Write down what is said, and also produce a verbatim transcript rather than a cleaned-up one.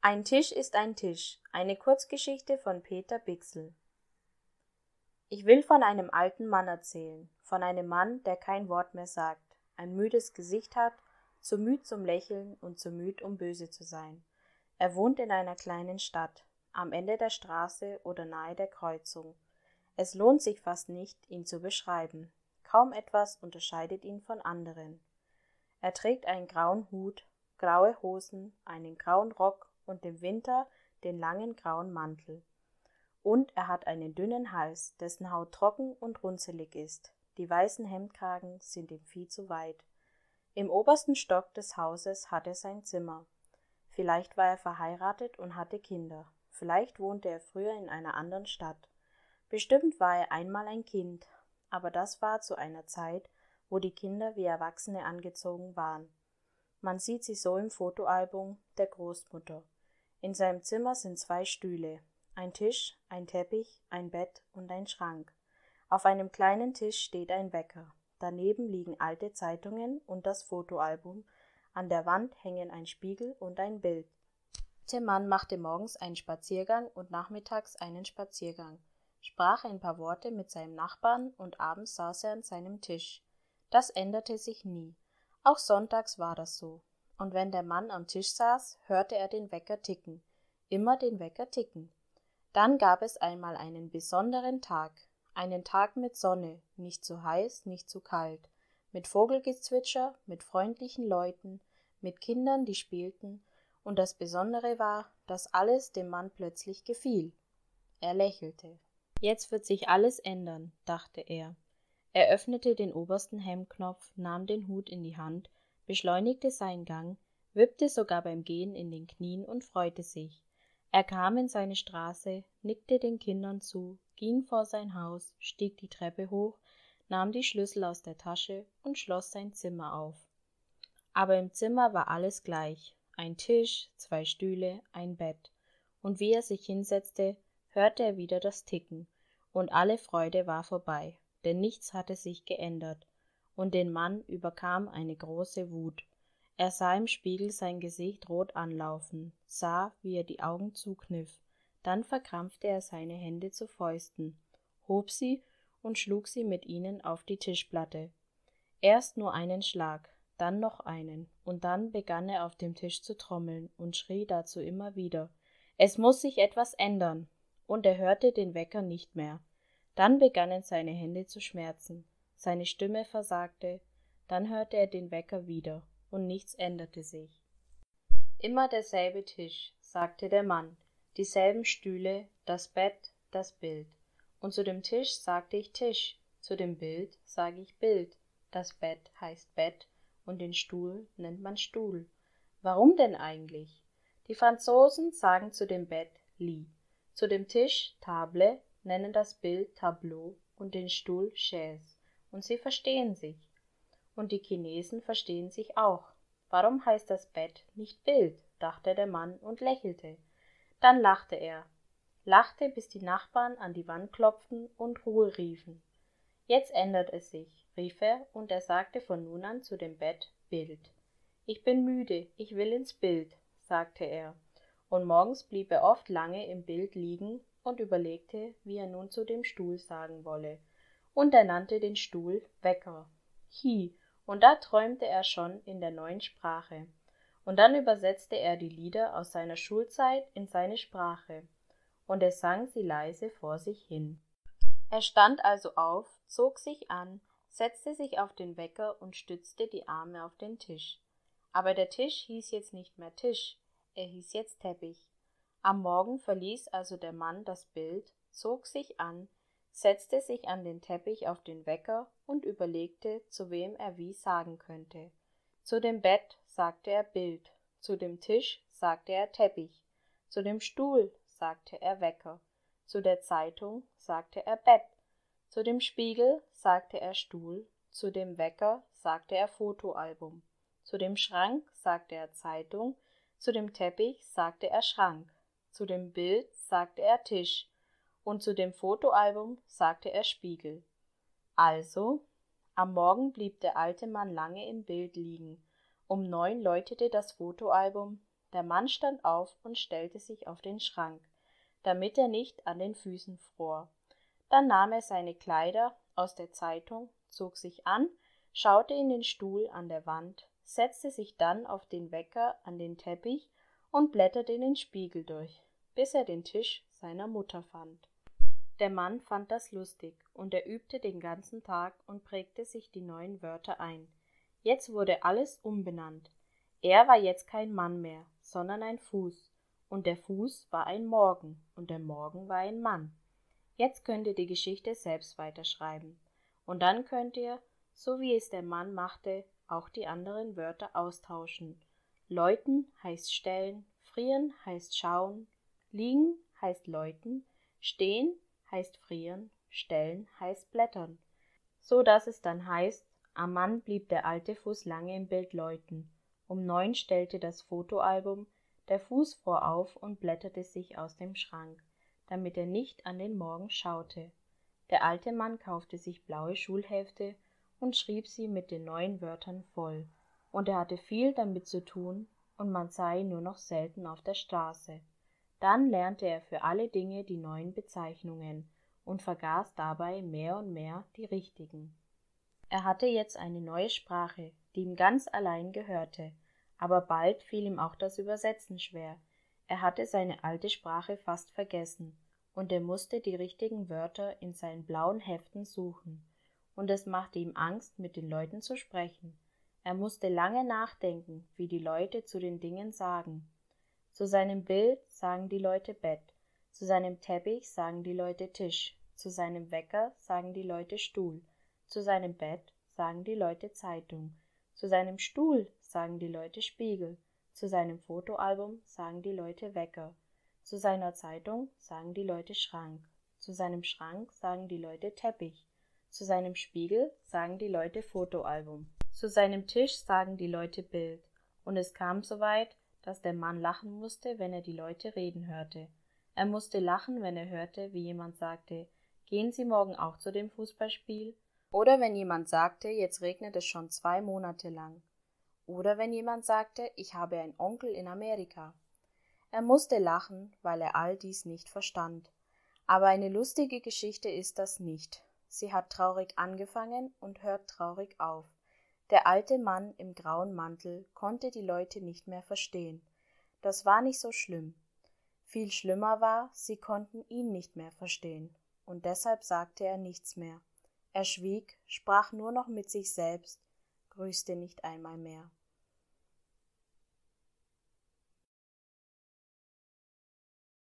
Ein Tisch ist ein Tisch, eine Kurzgeschichte von Peter Bichsel. Ich will von einem alten Mann erzählen, von einem Mann, der kein Wort mehr sagt, ein müdes Gesicht hat, zu müd zum Lächeln und zu müd, um böse zu sein. Er wohnt in einer kleinen Stadt, am Ende der Straße oder nahe der Kreuzung. Es lohnt sich fast nicht, ihn zu beschreiben. Kaum etwas unterscheidet ihn von anderen. Er trägt einen grauen Hut, graue Hosen, einen grauen Rock und im Winter den langen grauen Mantel. Und er hat einen dünnen Hals, dessen Haut trocken und runzelig ist. Die weißen Hemdkragen sind ihm viel zu weit. Im obersten Stock des Hauses hat er sein Zimmer. Vielleicht war er verheiratet und hatte Kinder. Vielleicht wohnte er früher in einer anderen Stadt. Bestimmt war er einmal ein Kind, aber das war zu einer Zeit, wo die Kinder wie Erwachsene angezogen waren. Man sieht sie so im Fotoalbum der Großmutter. In seinem Zimmer sind zwei Stühle, ein Tisch, ein Teppich, ein Bett und ein Schrank. Auf einem kleinen Tisch steht ein Wecker. Daneben liegen alte Zeitungen und das Fotoalbum. An der Wand hängen ein Spiegel und ein Bild. Der Mann machte morgens einen Spaziergang und nachmittags einen Spaziergang, sprach ein paar Worte mit seinem Nachbarn und abends saß er an seinem Tisch. Das änderte sich nie. Auch sonntags war das so. Und wenn der Mann am Tisch saß, hörte er den Wecker ticken. Immer den Wecker ticken. Dann gab es einmal einen besonderen Tag. Einen Tag mit Sonne, nicht zu heiß, nicht zu kalt. Mit Vogelgezwitscher, mit freundlichen Leuten, mit Kindern, die spielten. Und das Besondere war, dass alles dem Mann plötzlich gefiel. Er lächelte. Jetzt wird sich alles ändern, dachte er. Er öffnete den obersten Hemdknopf, nahm den Hut in die Hand, beschleunigte seinen Gang, wippte sogar beim Gehen in den Knien und freute sich. Er kam in seine Straße, nickte den Kindern zu, ging vor sein Haus, stieg die Treppe hoch, nahm die Schlüssel aus der Tasche und schloss sein Zimmer auf. Aber im Zimmer war alles gleich, ein Tisch, zwei Stühle, ein Bett. Und wie er sich hinsetzte, hörte er wieder das Ticken, und alle Freude war vorbei, denn nichts hatte sich geändert. Und den Mann überkam eine große Wut. Er sah im Spiegel sein Gesicht rot anlaufen, sah, wie er die Augen zukniff. Dann verkrampfte er seine Hände zu Fäusten, hob sie und schlug sie mit ihnen auf die Tischplatte. Erst nur einen Schlag, dann noch einen, und dann begann er auf dem Tisch zu trommeln und schrie dazu immer wieder: »Es muss sich etwas ändern!« Und er hörte den Wecker nicht mehr. Dann begannen seine Hände zu schmerzen. Seine Stimme versagte, dann hörte er den Wecker wieder, und nichts änderte sich. »Immer derselbe Tisch«, sagte der Mann, »dieselben Stühle, das Bett, das Bild. Und zu dem Tisch sagte ich Tisch, zu dem Bild sage ich Bild, das Bett heißt Bett und den Stuhl nennt man Stuhl. Warum denn eigentlich? Die Franzosen sagen zu dem Bett Lit, zu dem Tisch Table, nennen das Bild Tableau und den Stuhl Chaise. Und sie verstehen sich. Und die Chinesen verstehen sich auch. Warum heißt das Bett nicht Bild, dachte der Mann und lächelte. Dann lachte er. Lachte, bis die Nachbarn an die Wand klopften und Ruhe riefen. Jetzt ändert es sich, rief er, und er sagte von nun an zu dem Bett Bild. Ich bin müde, ich will ins Bild, sagte er. Und morgens blieb er oft lange im Bild liegen und überlegte, wie er nun zu dem Stuhl sagen wolle. Und er nannte den Stuhl Wecker. Hi, und da träumte er schon in der neuen Sprache. Und dann übersetzte er die Lieder aus seiner Schulzeit in seine Sprache. Und er sang sie leise vor sich hin. Er stand also auf, zog sich an, setzte sich auf den Wecker und stützte die Arme auf den Tisch. Aber der Tisch hieß jetzt nicht mehr Tisch, er hieß jetzt Teppich. Am Morgen verließ also der Mann das Bild, zog sich an, setzte sich an den Teppich auf den Wecker und überlegte, zu wem er wie sagen könnte. Zu dem Bett sagte er Bild, zu dem Tisch sagte er Teppich, zu dem Stuhl sagte er Wecker, zu der Zeitung sagte er Bett, zu dem Spiegel sagte er Stuhl, zu dem Wecker sagte er Fotoalbum, zu dem Schrank sagte er Zeitung, zu dem Teppich sagte er Schrank, zu dem Bild sagte er Tisch, und zu dem Fotoalbum sagte er Spiegel. Also, am Morgen blieb der alte Mann lange im Bild liegen. Um neun läutete das Fotoalbum, Der Mann stand auf und stellte sich auf den Schrank, damit er nicht an den Füßen fror. Dann nahm er seine Kleider aus der Zeitung, zog sich an, schaute in den Stuhl an der Wand, setzte sich dann auf den Wecker an den Teppich und blätterte in den Spiegel durch, bis er den Tisch seiner Mutter fand. Der Mann fand das lustig, und er übte den ganzen Tag und prägte sich die neuen Wörter ein. Jetzt wurde alles umbenannt. Er war jetzt kein Mann mehr, sondern ein Fuß, und der Fuß war ein Morgen, und der Morgen war ein Mann. Jetzt könnt ihr die Geschichte selbst weiterschreiben, und dann könnt ihr, so wie es der Mann machte, auch die anderen Wörter austauschen. Läuten heißt stellen, frieren heißt schauen, liegen heißt läuten, stehen heißt frieren, stellen heißt blättern, so dass es dann heißt, am Mann blieb der alte Fuß lange im Bild läuten. Um neun stellte das Fotoalbum, der Fuß fuhr auf und blätterte sich aus dem Schrank, damit er nicht an den Morgen schaute. Der alte Mann kaufte sich blaue Schulhefte und schrieb sie mit den neuen Wörtern voll, und er hatte viel damit zu tun, und man sah ihn nur noch selten auf der Straße. Dann lernte er für alle Dinge die neuen Bezeichnungen und vergaß dabei mehr und mehr die richtigen. Er hatte jetzt eine neue Sprache, die ihm ganz allein gehörte, aber bald fiel ihm auch das Übersetzen schwer. Er hatte seine alte Sprache fast vergessen, und er musste die richtigen Wörter in seinen blauen Heften suchen, und es machte ihm Angst, mit den Leuten zu sprechen. Er musste lange nachdenken, wie die Leute zu den Dingen sagen. Zu seinem Bild sagen die Leute Bett, zu seinem Teppich sagen die Leute Tisch, zu seinem Wecker sagen die Leute Stuhl, zu seinem Bett sagen die Leute Zeitung, zu seinem Stuhl sagen die Leute Spiegel, zu seinem Fotoalbum sagen die Leute Wecker, zu seiner Zeitung sagen die Leute Schrank, zu seinem Schrank sagen die Leute Teppich, zu seinem Spiegel sagen die Leute Fotoalbum, zu seinem Tisch sagen die Leute Bild, und es kam so weit, dass der Mann lachen musste, wenn er die Leute reden hörte. Er musste lachen, wenn er hörte, wie jemand sagte, gehen Sie morgen auch zu dem Fußballspiel? Oder wenn jemand sagte, jetzt regnet es schon zwei Monate lang. Oder wenn jemand sagte, ich habe einen Onkel in Amerika. Er musste lachen, weil er all dies nicht verstand. Aber eine lustige Geschichte ist das nicht. Sie hat traurig angefangen und hört traurig auf. Der alte Mann im grauen Mantel konnte die Leute nicht mehr verstehen. Das war nicht so schlimm. Viel schlimmer war, sie konnten ihn nicht mehr verstehen, und deshalb sagte er nichts mehr. Er schwieg, sprach nur noch mit sich selbst, grüßte nicht einmal mehr.